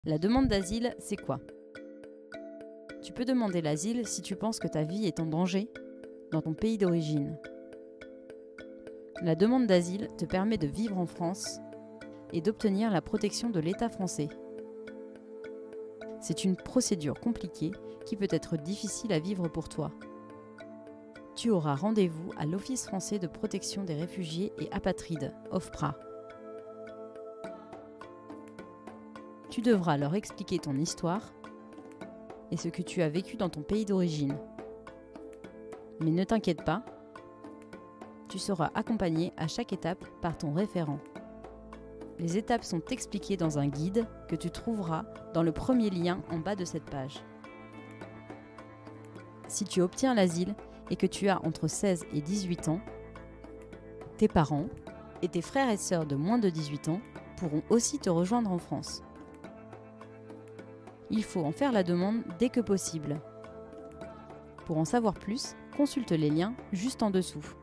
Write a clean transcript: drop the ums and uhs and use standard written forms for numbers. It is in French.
La demande d'asile, c'est quoi? Tu peux demander l'asile si tu penses que ta vie est en danger dans ton pays d'origine. La demande d'asile te permet de vivre en France et d'obtenir la protection de l'État français. C'est une procédure compliquée qui peut être difficile à vivre pour toi. Tu auras rendez-vous à l'Office français de protection des réfugiés et apatrides, OFPRA. Tu devras leur expliquer ton histoire et ce que tu as vécu dans ton pays d'origine. Mais ne t'inquiète pas, tu seras accompagné à chaque étape par ton référent. Les étapes sont expliquées dans un guide que tu trouveras dans le premier lien en bas de cette page. Si tu obtiens l'asile et que tu as entre 16 et 18 ans, tes parents et tes frères et sœurs de moins de 18 ans pourront aussi te rejoindre en France. Il faut en faire la demande dès que possible. Pour en savoir plus, consulte les liens juste en dessous.